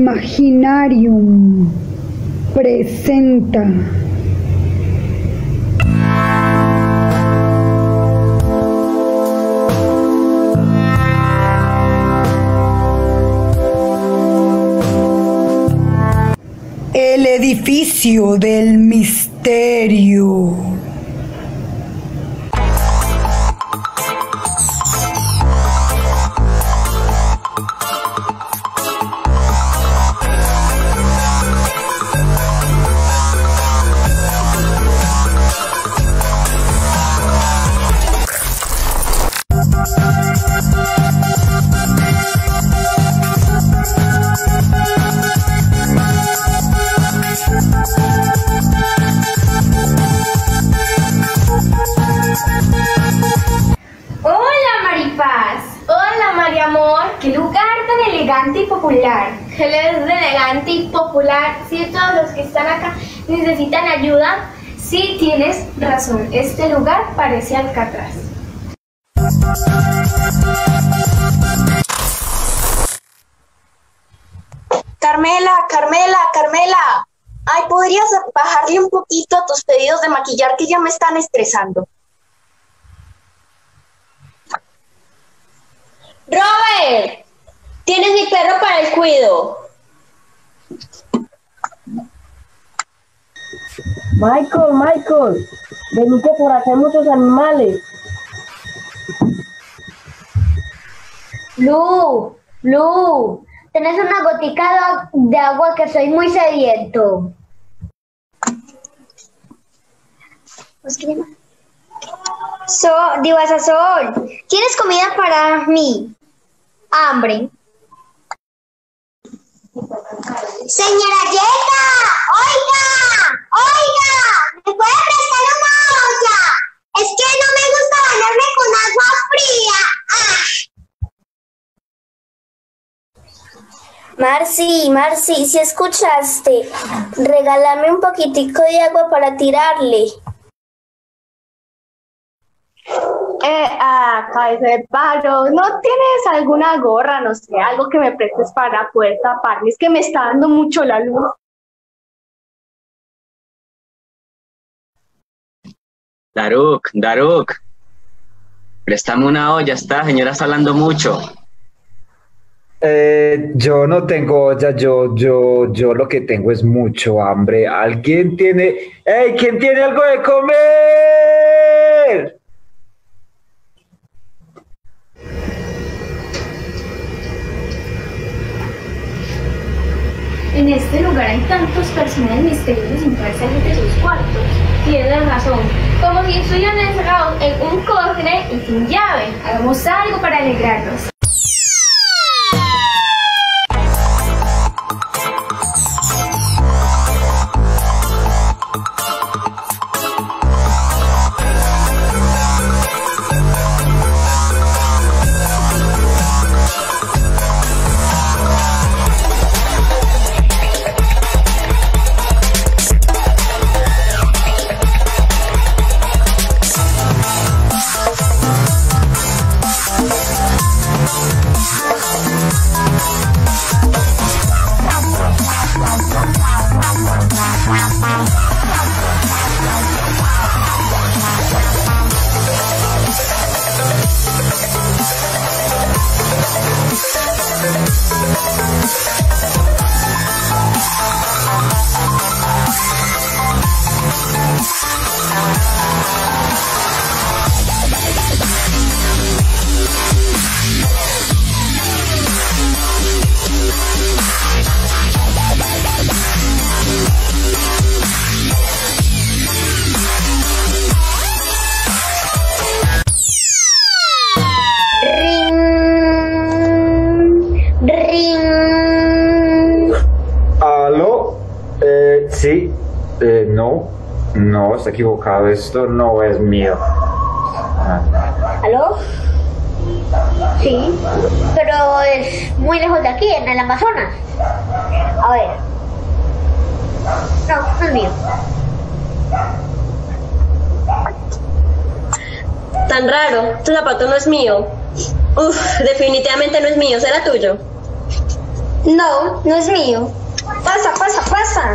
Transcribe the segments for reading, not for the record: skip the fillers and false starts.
Imaginarium presenta el edificio del misterio. ¡Qué lugar tan elegante y popular! Él es elegante y popular. Si todos los que están acá necesitan ayuda, sí tienes razón. Este lugar parece Alcatraz. Carmela. Ay, ¿podrías bajarle un poquito a tus pedidos de maquillar que ya me están estresando? Robert, tienes mi perro para el cuido. Michael, vení que por acá hay muchos animales. Blue, tenés una gotica de agua que soy muy sediento. Divasa Sol, ¿tienes comida para mí? Hambre. Señora Yeta, oiga, ¿me puede prestar una olla? Es que no me gusta bañarme con agua fría. Marci, si escuchaste, regálame un poquitico de agua para tirarle. Cabeza de palo, ¿no tienes alguna gorra, no sé, algo que me prestes para poder taparme? Es que me está dando mucho la luz. Daruk, préstame una olla, esta señora está hablando mucho. Yo no tengo olla, yo lo que tengo es mucho hambre. ¿Alguien tiene? ¡Ey! ¿Quién tiene algo de comer? En este lugar hay tantos personajes misteriosos sin poder salir de sus cuartos. Tienes razón, como si estuvieran encerrados en un cofre y sin llave. Hagamos algo para alegrarlos. Sí, no, está equivocado, esto no es mío. ¿Aló? Sí, pero es muy lejos de aquí, en el Amazonas. A ver. No es mío. Tan raro, tu zapato no es mío. Uf, definitivamente no es mío, ¿será tuyo? No, no es mío. Pasa, pasa, pasa.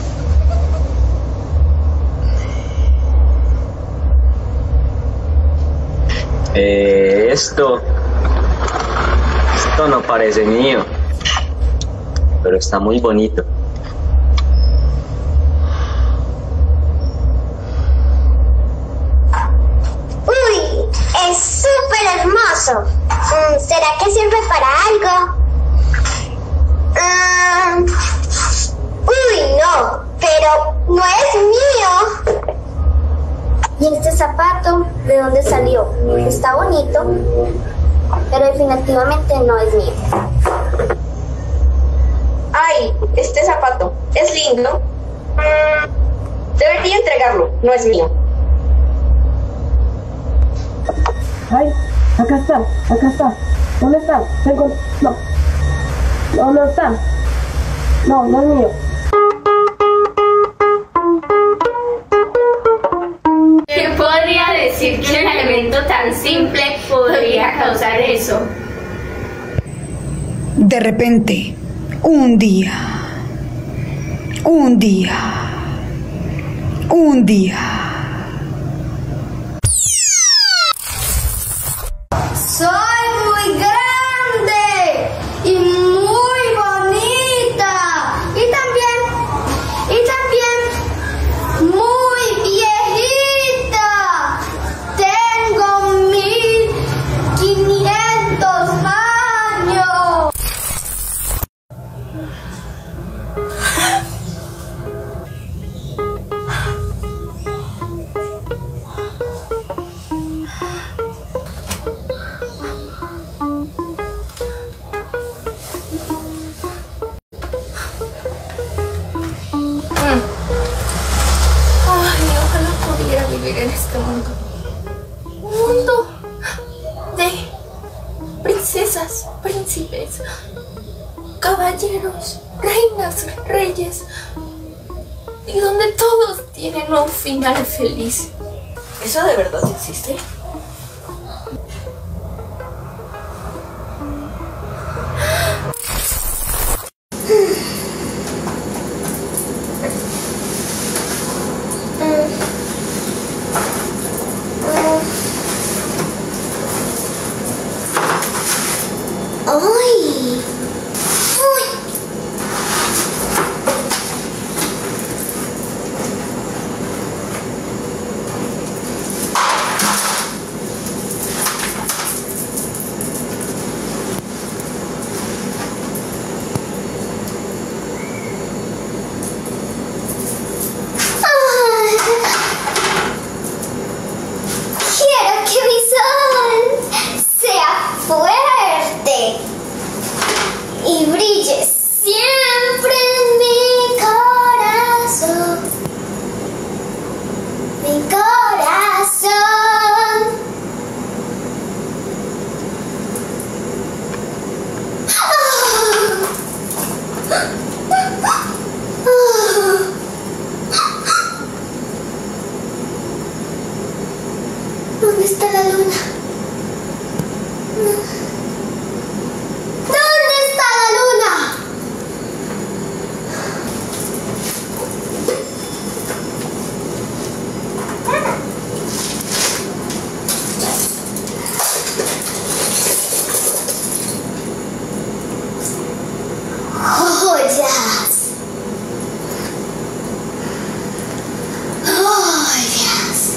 Esto no parece mío, pero está muy bonito. Uy, es súper hermoso. ¿Será que sirve para algo? Uy, no, pero no es mío. ¿Y este zapato de dónde salió? Está bonito, pero definitivamente no es mío. Ay, este zapato es lindo. Debería entregarlo, no es mío. Ay, acá está. ¿Dónde están? No están. No es mío. ¿Quién podría decir que un elemento tan simple podría causar eso? De repente, un día. Soy muy grande y muy bonita y también muy viejita. Tengo 1500 años. Ay, ojalá pudiera vivir en este mundo. Un mundo de princesas, príncipes, caballeros, reinas, reyes, y donde todos tienen un final feliz. ¿Eso de verdad existe? Ay. Quiero que mi sol sea fuerte y brille siempre en mi corazón. Mi corazón. ¿Dónde está la luna? ¿Dónde está la luna? ¡Joyas! ¡Joyas!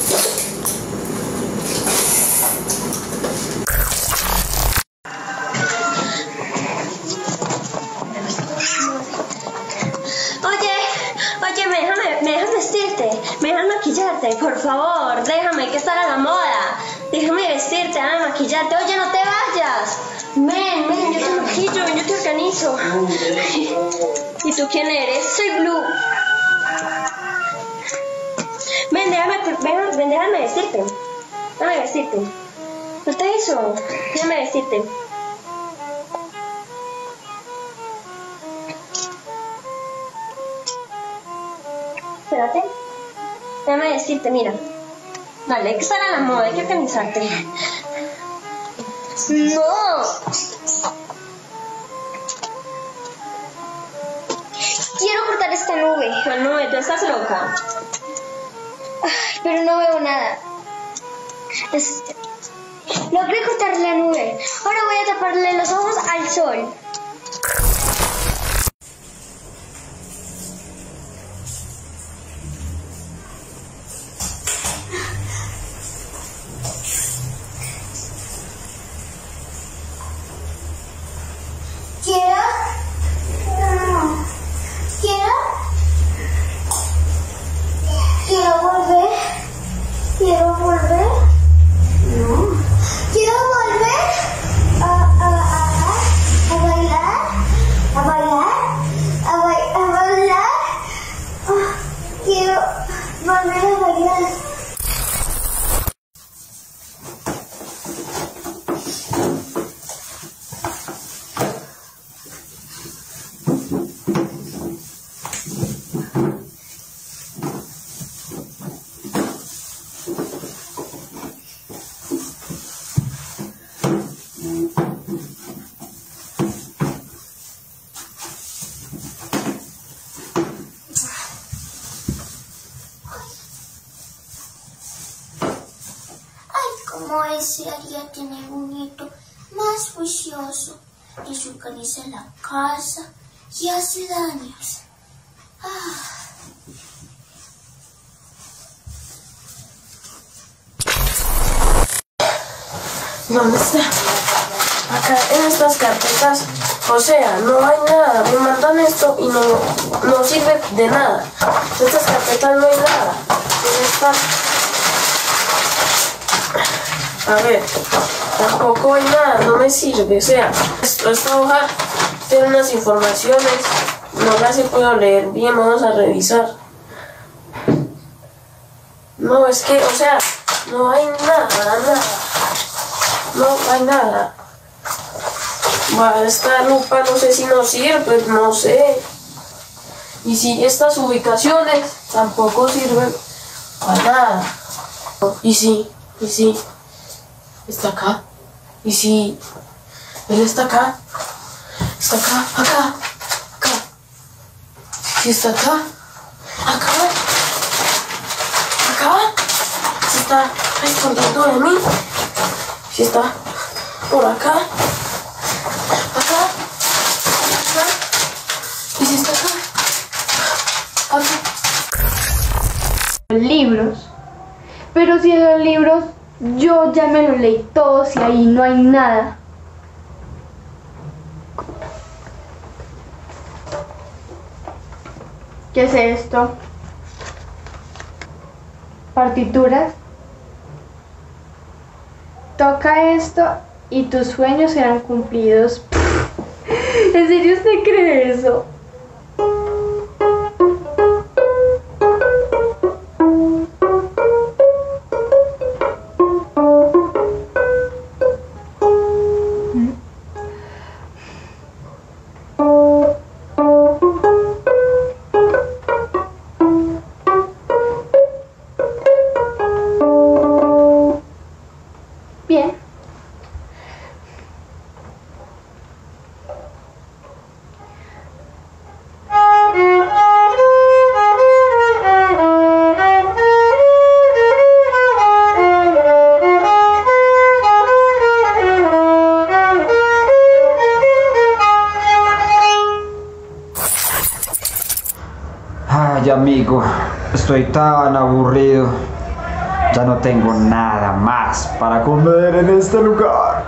Oye, me dejas vestirte, me dejas maquillarte, por favor, déjame, que está a la moda. Déjame vestirte, déjame maquillarte. Oye, no te vayas. Ven, yo te maquillo, yo te organizo. ¿Y tú quién eres? Soy Blue. Ven, déjame vestirte. Déjame vestirte. ¿No te hizo? Déjame vestirte. Espérate. Déjame decirte, mira. Dale, hay que estar a la moda, hay que organizarte. ¡No! quiero cortar esta nube. ¿Cuál nube? ¿Tú estás loca? Ay, pero no veo nada. Logré cortar la nube. Ahora voy a taparle los ojos al sol. Quiero volver a bailar. Quiero volver a bailar. Como desearía tener un nieto más juicioso que se organiza la casa y hace daños. ¿Dónde está? Acá en estas carpetas, o sea, no hay nada. Me mandan esto y no sirve de nada. En estas carpetas no hay nada. ¿Dónde está? A ver, tampoco hay nada, no me sirve. O sea, esta hoja tiene unas informaciones, no las he podido leer bien, vamos a revisar. No, es que, o sea, no hay nada. No hay nada. Bueno, esta lupa no sé si nos sirve, no sé. Y si estas ubicaciones tampoco sirven para nada. Y si está acá. Y si él está acá. Está acá. Si está acá. Si está escondiendo de mí. Si está por acá. Y si está acá. Libros. Pero si en los libros yo ya me los leí todos y ahí no hay nada. ¿Qué es esto? Partituras. Toca esto y tus sueños serán cumplidos. ¿En serio usted cree eso? Bien. Ay, amigo, estoy tan aburrido. Ya no tengo nada más para comer en este lugar.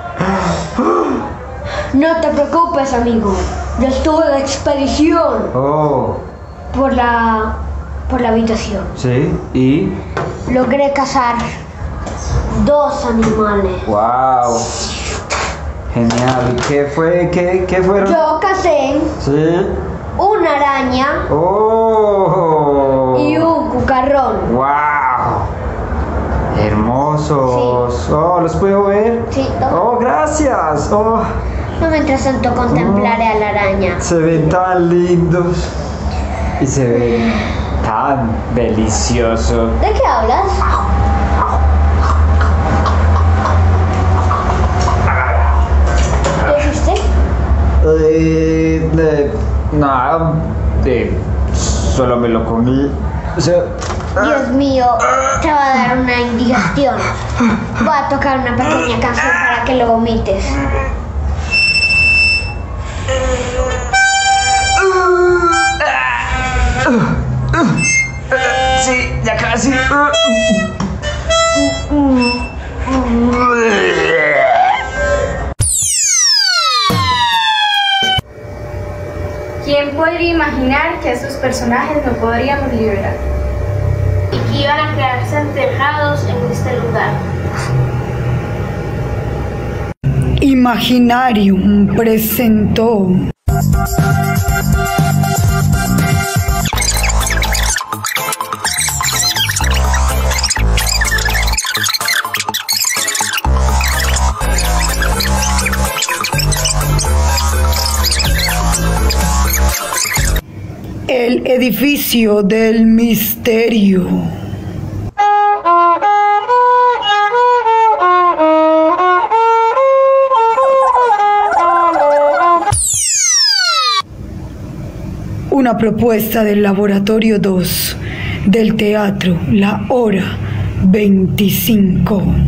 No te preocupes, amigo. Yo estuve en la expedición. Oh. Por la habitación. Sí, ¿y? Logré cazar 2 animales. Wow. Genial. ¿Qué fue? ¿Qué fueron? Yo cazé. Sí. Una araña. Oh. Y un cucarrón. Wow. Hermosos. Sí. Oh, ¿los puedo ver? Sí. Oh, gracias. Oh. No, mientras tanto contemplaré a la araña. Se ven tan lindos y se ven tan deliciosos. ¿De qué hablas? ¿Qué hiciste? Nada, solo me lo comí. O sea, Dios mío, te va a dar una indigestión. Voy a tocar una pequeña canción para que lo vomites. Sí, ya casi. ¿Quién podría imaginar que a esos personajes no podríamos liberar? Y que iban a quedarse enterrados en este lugar. Imaginarium presentó. El edificio del misterio. Una propuesta del Laboratorio 2 del Teatro La Hora 25.